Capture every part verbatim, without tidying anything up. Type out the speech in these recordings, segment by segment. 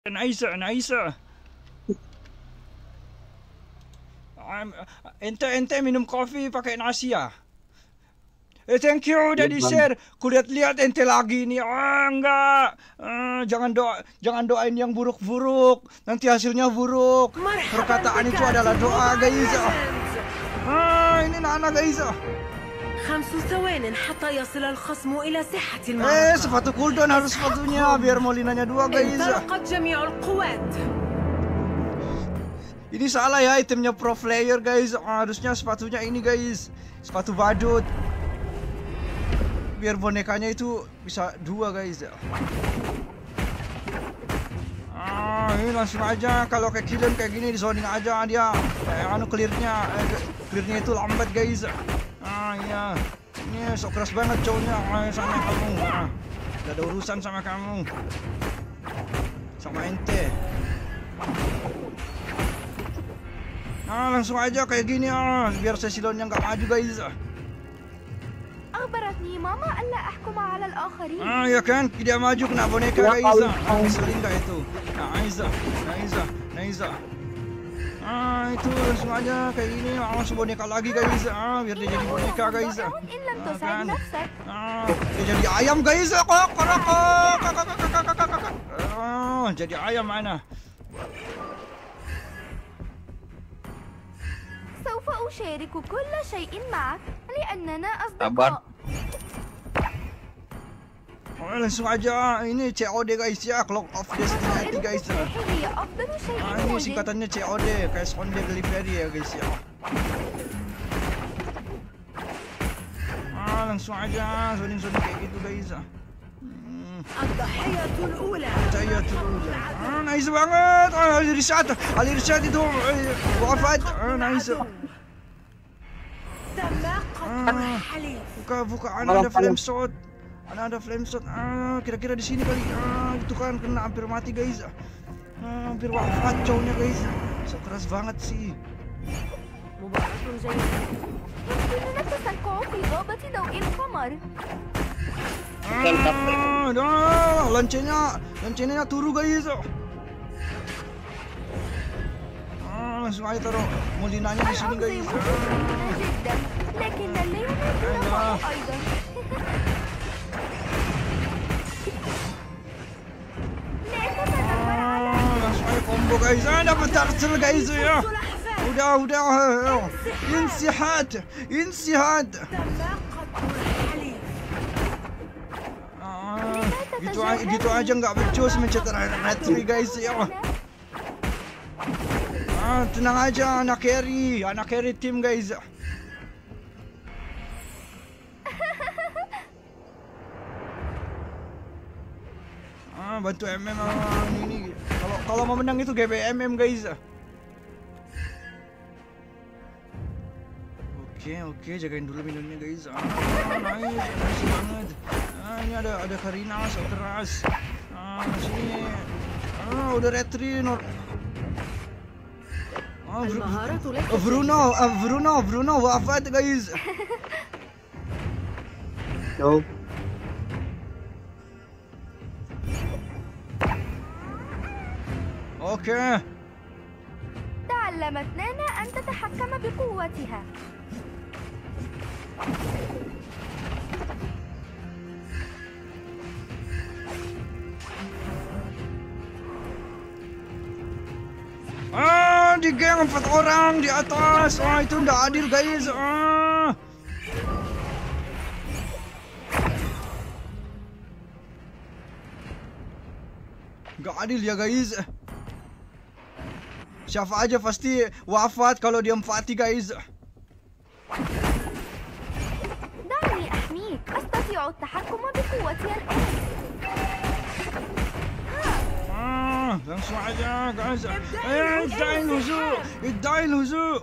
Naisa, Naisa. I'm, ente ente minum kopi pakai nasi ya? Eh, thank you udah di share. Kulihat-lihat ente lagi nih. Ah, enggak. Uh, jangan doa, jangan doain yang buruk-buruk. Nanti hasilnya buruk. Perkataan itu adalah doa, guys. Ah, ini Nana, guys. Eh, sepatu cooldown harus sepatunya biar Molinanya dua, guys. Ini salah ya, itemnya pro player, guys. Harusnya sepatunya ini, guys. Sepatu badut. Biar bonekanya itu bisa dua, guys. Ah, ini langsung aja kalau kayak killen kayak gini di zoning aja dia. Eh, anu clearnya, eh, clearnya itu lambat, guys. Ah iya, ini sok keras banget cowoknya sama kamu. Ah, gak ada urusan sama kamu, sama ente. Ah, langsung aja kayak gini ah, biar sesilonnya nggak maju, guys. أخبرتني ماما ألا أحكم على الآخرين. Ah ya kan, tidak maju kena boneka, guys. Ah, ngeselin gak itu? Nah, Aiza, Aiza, Aiza. Ah, itu langsung aja kayak gini, langsung boneka lagi, guys. Ah, biar dia jadi boneka, guys. Ah, kan? Ah, dia jadi ayam, guys. Kok, kok, kok, oh, jadi ayam mana? سوف أشارك كل شيء معك لأننا أصدقاء. Oh, langsung aja ini C O D, guys ya, Clock of Destiny, guys. Ah, ini singkatannya C O D, Cash on Delivery ya, guys ya. Ah, langsung aja zoning-zoning kayak gitu, guys. Hmm. Tahiyatul ula. Ah, nice banget. Ah, Ali Rishad, Ali Rishad itu wafat. Ah, nice. Ah, buka buka ada flame shot. Ada ada flame shot. Ah, kira-kira di sini kali. Ah, itu kan kena hampir mati, guys. Ah, hampir wafat cowoknya, guys. So keras banget sih. Ah, dah, lancenya, lancenya turu, guys. Ah, langsung aja taruh Molinanya di sini, guys. Ah. Langsung aja combo, guys. Ah, dapat turtle, guys ya. Udah, udah. Insihad, insihad. Ah, gitu aja, gitu aja nggak becus mencetak retri, guys ya. Ah, tenang aja, anak carry, anak carry tim, guys. Ah, bantu M M ini. Kalau kalau mau menang itu G B M M, guys. Oke, oke, jagain dulu minumnya, guys. Ah, nice, nice banget. Ah, ini ada ada Karina, so keras. Ah, sini. Ah, udah retri, Nor. Ah, Bruno, ah, Bruno, Bruno wafat, guys. Yo. اوكي. تعلمت نانا أن تتحكم بقوتها. Ah, di geng empat orang di atas. Ah, itu nggak adil, guys. Ah. Nggak adil ya, guys. Siapa aja pasti wafat kalau dia empati, guys. دعني أحميك. أستطيع التحكم بقوتي الآن. Ah, langsung aja, guys. Eh, ادعي الهزوء، ادعي الهزوء.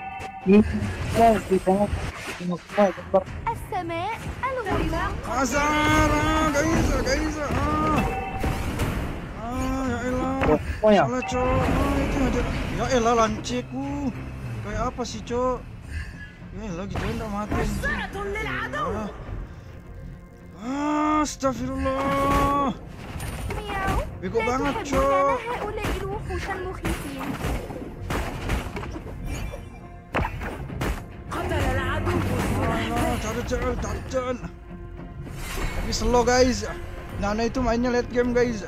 السماء الغيوم. Azar, guys, guys. Ah. Ah, ya elah. Salah, cok. Ah, itu aja. Ya elah, lanciku. Kayak apa sih, cok? Ya elah, gitu enggak mati. Ah, astagfirullah. مياو. Bego لا banget, تحبون Cok. هؤلاء الوحوش المخيفين. قتل العدو Oh, turtle, turtle. Tapi slow guys. Nana itu mainnya late game guys.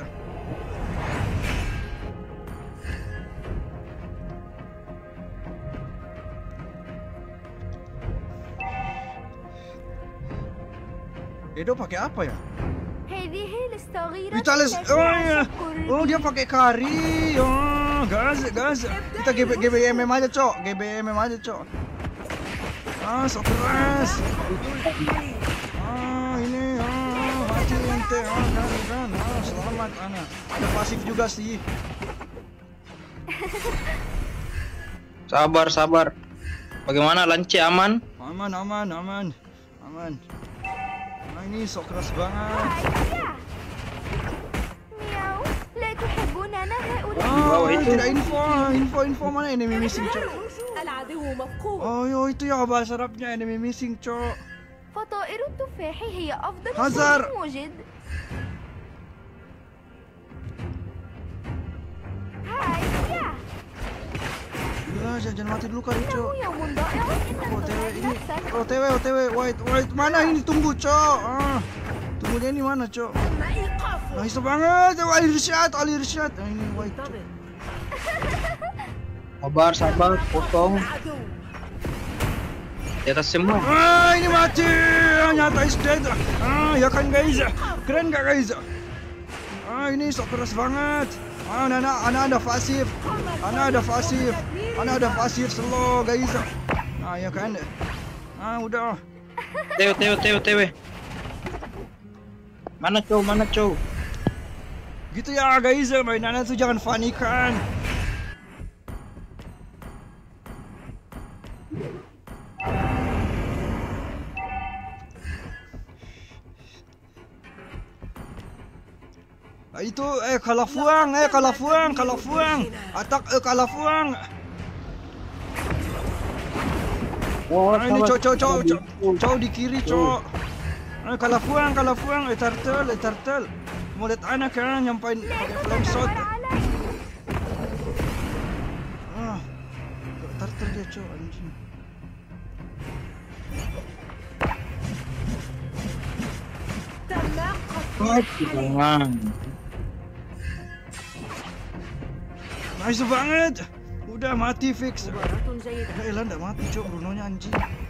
Edo pakai apa ya? هذه الصغيرة Vitalis, تشعر oh iya. شكر. Oh dia pakai kari. Oh, gas, gas. Kita G B, G B M M aja, Cok. G B M M aja, Cok. Ah, so keras. Ah, ini. Ah, mati ente. Ah, kan, kan. Ah, selamat, Ana. Ada pasif juga sih. Sabar, sabar. Bagaimana Lance, aman? Aman, aman, aman. Aman. Nah, ini sok keras banget. هيا. مياو لا تحبوننا هؤلاء. Oh, itu. tidak info. Info, info mana enemy missing, Cok? العدو مفقود. Oh, yo, itu ya bahasa Arabnya enemy missing, Cok. فطائر التفاح هي أفضل هزر. شيء موجد. هيا. Gila, jangan mati dulu kali, Cok. إنه يوم ضائع إنك O T W تضيع ini, نفسك. O T W, O T W, wait, wait, mana ini tunggu, Cok? Ah, tunggu dia ini mana, Cok? تم إيقافه. Nice banget, Ali Rishad, Ali Rishad. Nah, ini wait, Cok. انتظر. Sabar, sabar, potong. العدو. Di atas semua. Ah, ini mati, ah, nyata is dead. Ah, ya kan guys, keren gak guys? Ah, ini sok keras banget. Ah, Nana, Ana ada pasif, Ana ada pasif, Ana ada pasif slow guys. Ah, ya kan? Ah, udah. Tewe, tewe, tewe, tewe. Mana cow, mana cow? Gitu ya guys, mainannya tuh jangan funny kan. Ah, itu eh kalafuang, eh kalafuang, kalafuang. Atak eh kalafuang. Oh, Ah, ini cowok cowok cowok cowok cowok di kiri cowok. Ah, kalafuang, kalafuang, eh turtle, eh turtle. Mau lihat anak kan nyampain pakai flame shot. Ah, turtle dia cowok anjing. تم قتل Jangan. Nice banget. Udah mati fix. مباراة جيدة. Ya elah nggak mati cowok Bruno-nya anjing.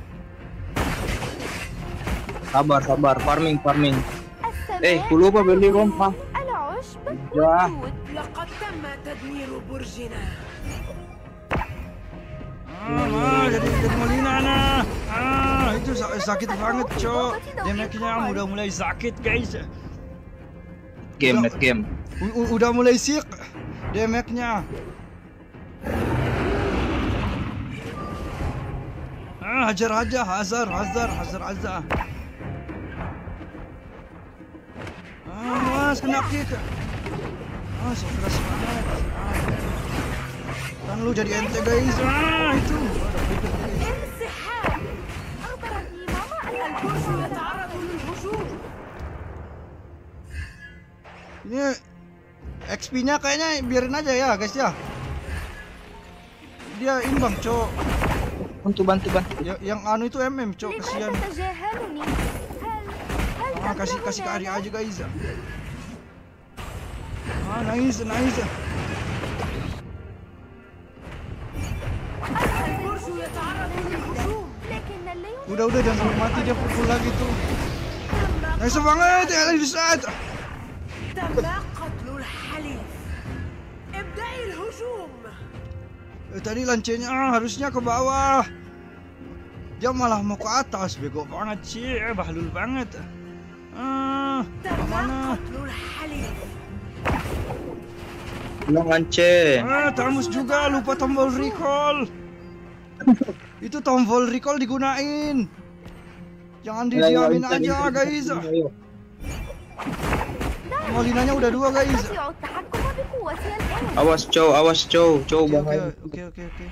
Sabar, sabar, farming, farming. السماء Eh, ku lupa beli rompa. العشب Ya. والدود. لقد تم تدمير برجنا. Ah, ah, jadi jadi melina nah. Ah, itu sa- sakit banget cowok. Damage-nya udah mulai sakit guys. Game, net game. U- u- udah mulai sick damage-nya. Ah, hajar aja, hazar, hazar, hazar aja. Ah, mas kena kick. Ah, so keras banget. Ah. Kan lu jadi ente guys. Ah, itu. انسحاب. أخبرتني ماما أن البرج البرج يتعرض للهجوم. Ini X P-nya kayaknya biarin aja ya guys ya. Dia imbang, Cok. Bantu, bantu, bantu. Ya, yang anu itu M M, Cok, لماذا kasihan. تتجاهلني؟ هل هل Ah, kasih تكره kasih ke Ari هذا؟ aja guys. Ah, nice, nice. البرج يتعرض للهجوم. لكن الليل Udah udah jangan sampai mati dia pukul lagi tuh. تم Nice banget ya di saat. تم قتل الحليف. ابدأي الهجوم. Eh, tadi lancenya ah, harusnya ke bawah. Dia malah mau ke atas, bego banget sih, eh, bahlul banget. Ah, تم mana? قتل الحليف. Belum Lance. Ah, Tamus juga lupa tombol recall. Itu tombol recall digunain. Jangan Ayo, ayo, didiamin Lance, aja, Lance, guys. Lance, ayo. Molinanya udah dua, guys. أستطيع التحكم بقوتي الآن. Awas cow, awas cow, cow Oke, oke, bahaya. oke, oke, oke.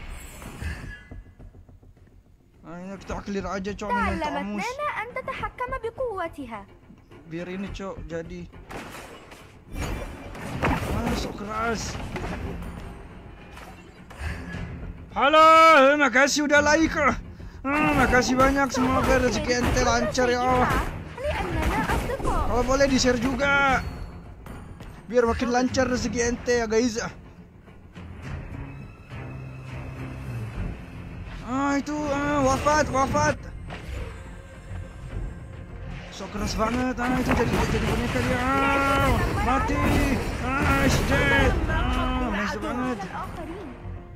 Nah, ini kita clear aja, Cok, minum تعلمت Tamus. نانا أن تتحكم بقوتها. Biar ini, Cok, jadi. sok keras. Halo, makasih udah like. Hmm, makasih banyak, semoga rezeki ente lancar ya Allah. لأننا أصدقاء. Kalau boleh di share juga, biar makin lancar rezeki ente ya guys. Ah itu ah, wafat wafat. So keras banget, ah itu jadi jadi boneka dia. Ah, mati. Ah, is dead. Ah, nice banget. الآخرين.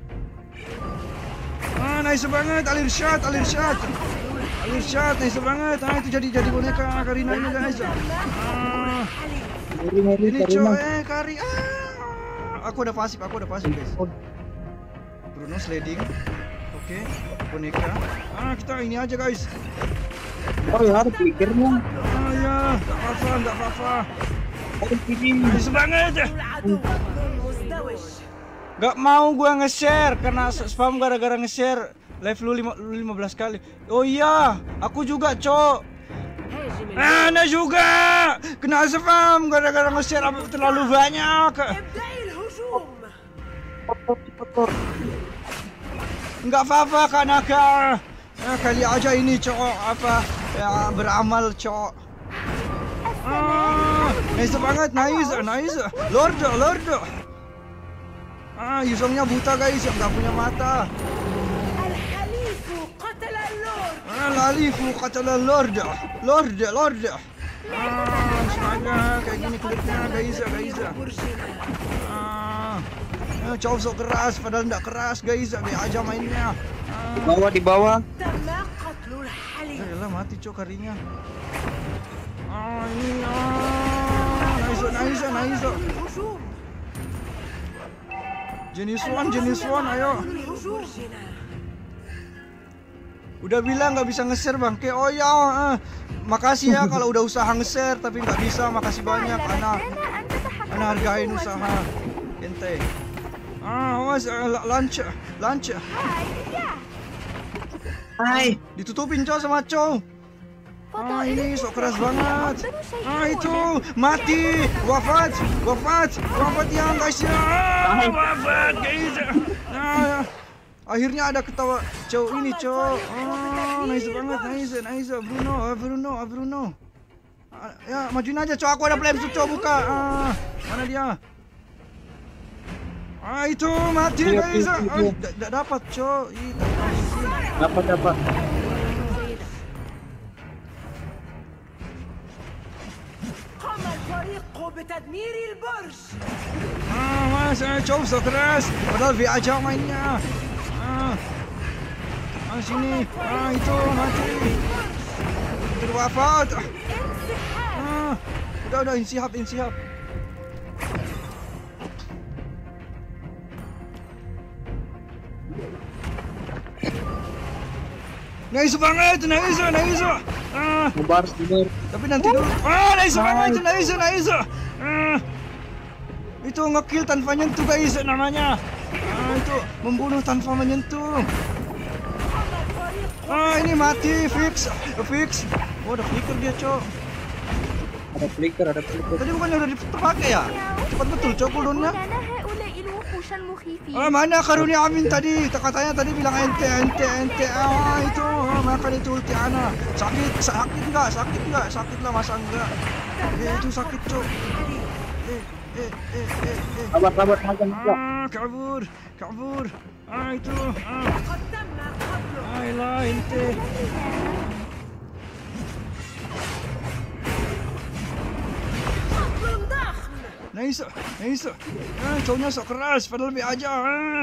Ah, nice banget, alir shot, alir shot. Alir shot, nice banget. Ah, itu jadi jadi boneka Karina ini guys. Ah, ini coy, eh Kari. Ah, aku udah pasif, aku udah pasif guys. Bruno sliding. Oke, boneka. Ah, kita ini aja guys. Oh ya, ada pikirnya. Ah ya, nggak apa-apa, nggak apa-apa. Oh, ini. Nice banget. العدو مزدوج. Gak mau gua nge-share karena spam gara-gara nge-share live lu lima- lu lima belas kali. Oh iya, aku juga, Cok. هاجم Ah, Ana juga. Kena spam gara-gara nge-share apa terlalu banyak. ابدأي الهجوم. Kotor. Enggak apa-apa, Kak Naka. Ya, kali aja ini, Cok, apa ya, beramal, Cok. Ah, nice banget, nice, nice. Lord, Lord. Ah, Yusongnya buta guys, yang nggak punya mata. الحليف قتل اللورد. Ah, Lalifu kata Lord, Lord, Lord. Ah, semangat kayak gini kulitnya guys, guys. برجنا. Ah, ah, Chow sok keras, padahal nggak keras guys, be aja mainnya. Di bawah, di bawah. تم قتل الحليف. Ah, lah mati Chow karinya. Ah, ini ah, nice, nice, nice. الهجوم. Jenis one, jenis one, ayo. الهجوم. Udah bilang nggak bisa nge-share bang, kayak oh ya, ah, makasih ya kalau udah usaha nge-share tapi nggak bisa, makasih banyak, Ana, لنا أن تتحكم Ana hargain في usaha, قوتنا. ente. Ah, awas, ah, la- lunch, lunch, هاي يا Hai. ditutupin Cow sama Cow. Ah ini sok keras banget. Ah itu mati, wafat, wafat, wafat yang guys ya, ah, wafat guys. Nah, akhirnya ada ketawa Cow ini Cow. Ah nice banget, nice, nice. Bruno, ah, Bruno, ah, Bruno. Ah, ya majuin aja Cow, aku ada flame shoot Cow, buka. Ah mana dia? Ah itu mati Iya, guys. iya, Ah, iya. nggak dapat Cow. Ih, tak kasih. Dapat, dapat. قام الفريق بتدمير البرج. Ah, mas, ah, Chow so keras. Padahal V aja mainnya. Ah, ah sini. Ah, itu mati. Terwafat. Ah, udah, udah, insihab, insihab. Nice banget, nice, nice. Ah, Bubar, bubar. tapi nanti dulu. Ah, nice banget, nice, nice. Ah, itu ngekill tanpa nyentuh guys namanya. Ah, itu membunuh tanpa menyentuh. Ah, ini mati, fix, fix. Oh, ada flicker dia, Cok. Ada flicker, ada flicker. Tadi bukannya udah dipakai ya? Cepat betul, Cok, cooldownnya. لنا هؤلاء الوحوش المخيفين. Ah, mana karunia Amin tadi? Katanya tadi bilang ente, ente, ente. Ah, itu, ah, makan itu ulti Ana. Sakit, sakit enggak? Sakit enggak? Sakit lah, masa enggak? Eh, itu sakit, Cok. Eh, eh, eh, eh, eh. Sabar, sabar, makan juga. Ah, kabur, kabur. Ah, itu. Ah, قد تم قتله. ayolah, ente. قتل ضخم. Nice, nice. Ah, cowoknya sok keras, padahal lebih aja. Ah.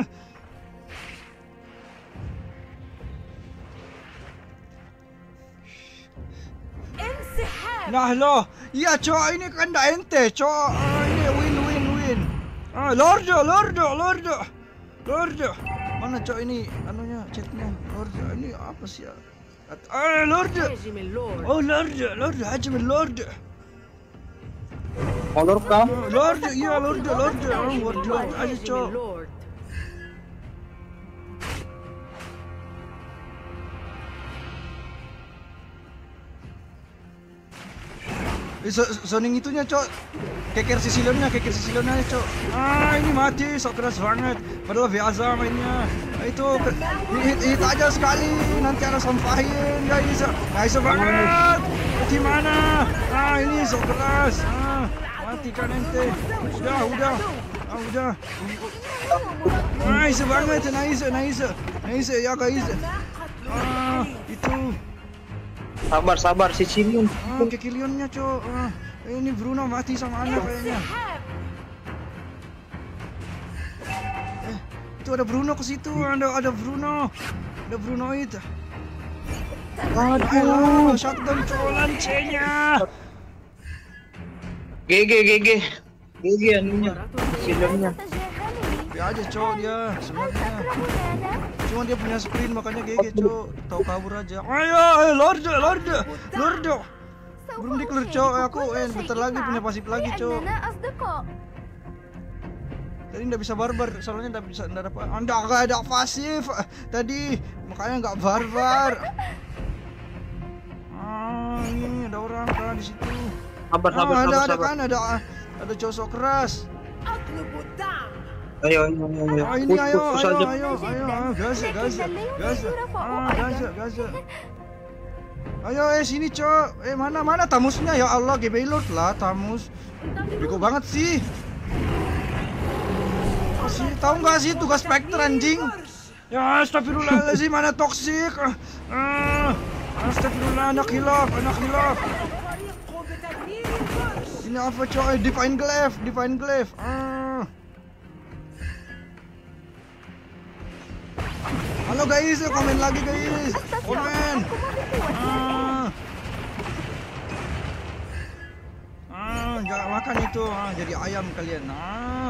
انسحاب. Nah loh, iya cowok ini kan dah ente, cowok. Ah, ini win, win, win. Ah, Lordo, Lordo, Lordo, Lordo. Mana cowok ini? Anunya, chatnya. Lordo, ini apa sih ya? Ah, Lordo. هاجم اللورد. Oh, Lordo, Lordo, hajim Lordo. Kolor kah? Ah, Lordo, iya Lordo, Lordo. Ah, Lord, Lord aja هاجم cowok. اللورد. Eh, zo- zoning itunya cowok. keker Sisilionnya, keker Sisilionnya cok. Ah ini mati, sok keras banget. Padahal biasa mainnya. Itu hit, hit aja sekali, nanti ada sampahin guys. Nice banget. Gimana? Ah ini sok keras. Ah matikan ente. Udah, udah. Ah udah. Nice banget, nice, nice, nice ya guys. Ah itu. Sabar, sabar, Sicilian. Ah, Kekilionnya cok. Ah, ini Bruno mati sama anak kayaknya. Eh, itu ada Bruno ke situ. Ada ada Bruno. Ada Bruno itu. Aduh, shotgun cok lancenya. G G G G. G G anunya. Siciliannya. Ya aja cok dia sebenarnya. Cuma dia punya sprint makanya G G cok. Tahu kabur aja. Ayo, ayo Lord, Lord, Lord. Belum di-clear cok. Aku eh bentar lagi punya pasif lagi cok. Tadi nggak bisa barbar, soalnya nggak bisa nggak dapat. Anda nggak ada pasif tadi, makanya nggak barbar. Ah ini ada orang kan di situ. Sabar, sabar, Ah, ada sabar, ada sabar. kan ada ada cowok keras. Ayo, ayo, ayo, ayo. Ah ini Push, ayo push, push ayo aja. ayo ayo ayo gas gas gas. Ah gas gas. Ayo eh sini cok. Eh mana mana tamusnya ya Allah, G B Lord lah tamus. Bego banget sih. Sih tahu nggak sih tugas Spectre anjing? Ya astagfirullahaladzim, mana toksik. Ah astagfirullah, anak hilaf, anak hilaf. Ini apa cok? Eh, Divine Glaive, Divine Glaive. Ah. Halo guys, komen lagi guys. Komen. Ah. Ah, jangan makan itu. Ah, jadi ayam kalian. Ah.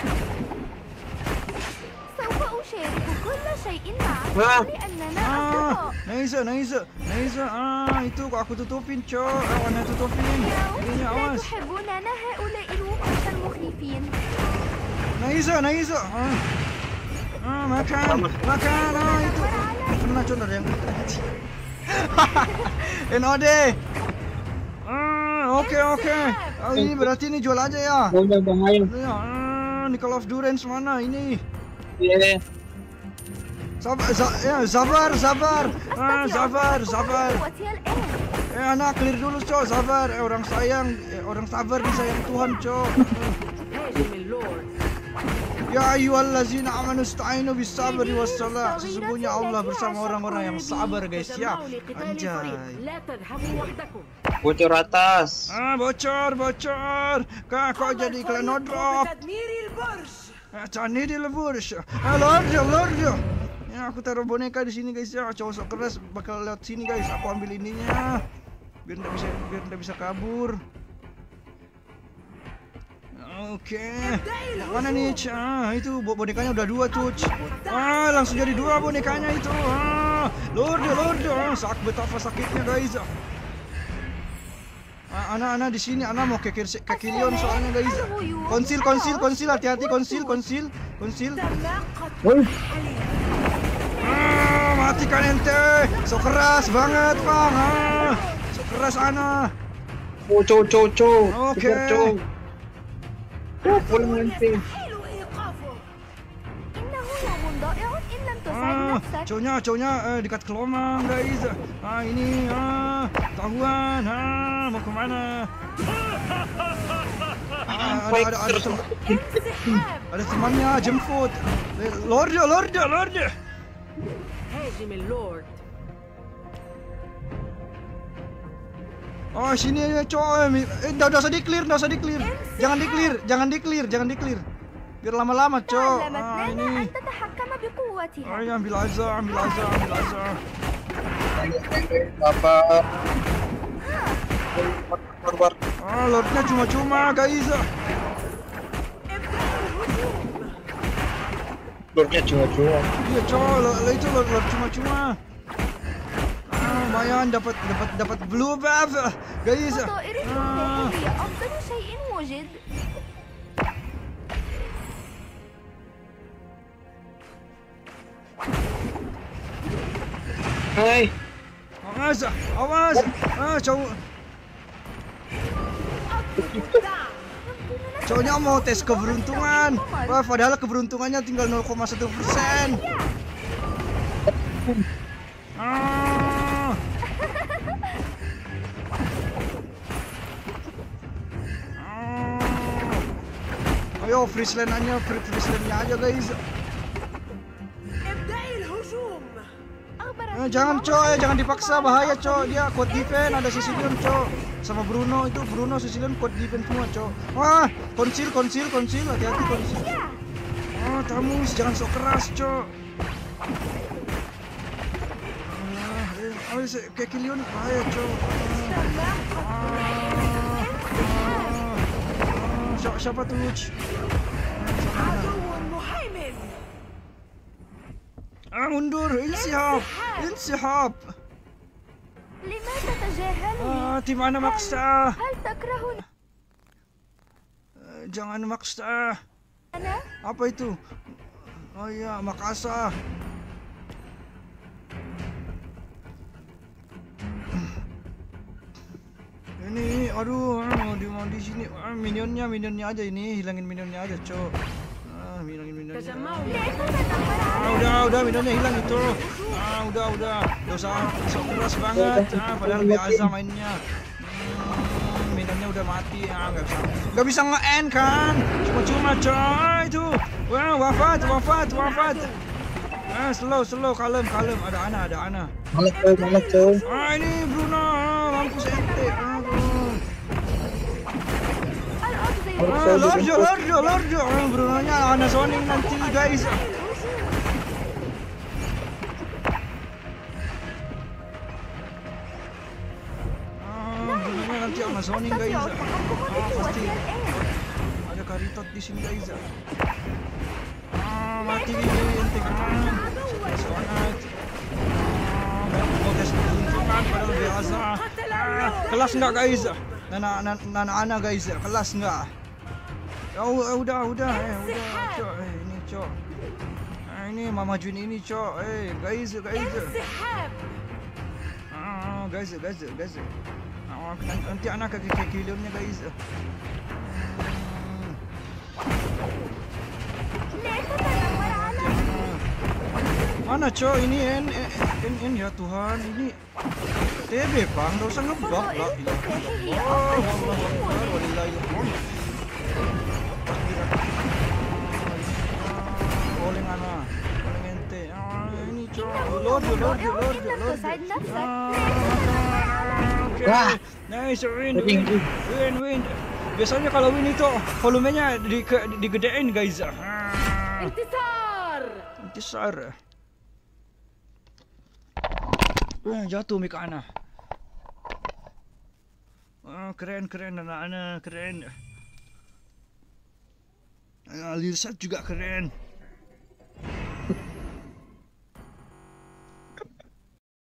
سوف أشارك كل شيء معك Wah. لأننا Ah, أصدقاء. nice, nice, nice. Ah, itu kok aku tutupin, cok. Awan tutupin. Ini لا awas. تحبوننا هؤلاء الوحوش المخيفين. Nice, nice. Ah, ah makan, makan. Ah, itu. Kena cok dari yang itu. N O D. Ah, oke oke. Oh, ini berarti ini jual aja ya. Udah, bang, ayo. Ya, ah, ini Call of Durance mana ini? Iya. Sabar, za- ya, sabar, sabar. Ah, sabar, sabar. قوتي الآن. Eh anak clear dulu cok, sabar. Eh orang sayang, eh, orang sabar disayang Tuhan cok. هاجم اللورد. Ya ayyuhallazina amanu ista'inu bis sabri was salah. Sesungguhnya Allah bersama orang-orang yang sabar guys ya. Anjay. لا تذهبوا وحدكم. Bocor atas. Ah bocor, bocor. Kak kok jadi iklan no drop. بتدمير البرج. Eh Cani di lebush. Eh Lord, Lord. Ya aku taruh boneka di sini guys ya. Cowok sok keras bakal lewat sini guys. Aku ambil ininya. Biar nggak bisa biar nggak bisa kabur. Oke. Mana nih? Ah, itu bo- bonekanya udah dua tuh. Ah, langsung jadi dua bonekanya itu. Ah, Lord, Lord. Ah, sak betapa sakitnya guys. Ah, anak-anak di sini, anak mau kekir kekilion soalnya guys. Konsil, konsil, konsil, hati-hati konsil, konsil, konsil. Woi, Ah, matikan ente. So keras banget, Bang. Ah, so keras anak. cow, cow, cow. Oke. Kejar, cow. Cow, pulang nanti. يستحيل إيقافه. إنه يوم ضائع إن لم تسعد Ah, نفسك. cowoknya, cowoknya eh, dekat kelomang guys. Ah, ini, ah, tahuan. Ah, mau kemana? Ah, ada, ada, ada, tem- انسحاب. ada temannya jemput. Eh, Lord, Lord, Lord. هاجم اللورد. Oh sini cowok, eh, udah udah usah di clear, udah usah di clear. Jangan di clear, jangan di clear, jangan di clear. Biar lama-lama cowok. تعلمت Ah لنا ini. أن تتحكم بقوتها. Ayo ambil aja, ambil aja, ambil aja. Apa? Barbar. Ah, Lordnya cuma-cuma guys. Lordnya cuma-cuma. Iya cowok, lo, lo itu Lord, Lord cuma-cuma. Ah, lumayan dapat dapat dapat blue buff, guys. فطائر Ah, التفاح هي أفضل شيء وجد. Hai. awas, awas. Ah, cowok. الدعم. Cowoknya mau tes keberuntungan. Wah, padahal keberuntungannya tinggal nol koma satu persen. Ah. Ah. Ayo freeze lane-nya, freeze lane-nya aja guys. ابدأي الهجوم. Eh, jangan coy, jangan dipaksa, bahaya coy. Dia quad defense, ada Sicilian coy. Sama Bruno itu, Bruno Sicilian quad defense semua coy. Wah, konsil, konsil, konsil, hati-hati konsil. Oh, Tamus, jangan sok keras coy. Ah, eh, oh, kayak Kilion bahaya coy. Ah, ah, siapa, siapa tuh? عدو مهيمن. Ah, mundur, insihab, insihab. لماذا تجاهلني؟ Ah, tim mana maksa? هل تكرهني Eh, Jangan maksa. أنا؟ Apa itu? Oh iya, makasa. Ini, aduh, ah, di mau di sini. Ah, minionnya, minionnya aja ini, hilangin minionnya aja, cok. Ah, hilangin minionnya. تجمعوا Ah, udah, udah, minionnya hilang itu. Ah, udah, udah. Gak usah sok keras banget. Ah, padahal biasa mainnya. Hmm, minionnya udah mati. Ah, nggak bisa. Nggak bisa nge-end kan? Cuma-cuma, coy, itu. Wah, wafat, wafat, wafat. Ah, slow, slow, kalem, kalem. Ada Ana, ada Ana. Malah coy, malah coy. Ah, ini Bruno. Ah, mampus ente. Aduh. Ah, Lorjo, Lorjo, Lorjo. Ah, Bruno-nya Ana Sonic nanti, guys. Ah, Bruno-nya nanti Ana Sonic, guys. Ah, pasti. Ada Karitot di sini, guys. Ah, mati ente kan. Semangat. Ah, mau tes keberuntungan padahal biasa. Ah, kelas enggak, guys? Nana, nana, nana Ana, guys. Kelas enggak? Oh, udah, udah, eh, udah, cok, eh, ini cok. Ah, ini Mama Jun ini cok, eh, guys, guys. انسحاب. Ah, guys, guys, guys. Ah, nanti anak ke kekilionnya, guys. Hmm. Mana cok ini en en en, en ya Tuhan ini T B bang, nggak usah ngebug lah. Oh, Allah Akbar, walillahilhamd. Oleng ana, oleng ente. Ah, ini cok, lord, lord, lord, lord. تسعد نفسك. Wah, nice win, win, win, win. Biasanya kalau win itu volumenya di digedein guys. Ah. انتصار. Intisar. Wah, jatuh mik ana. Ah, keren, keren anak-anak, keren. Ah, Lirsat juga keren.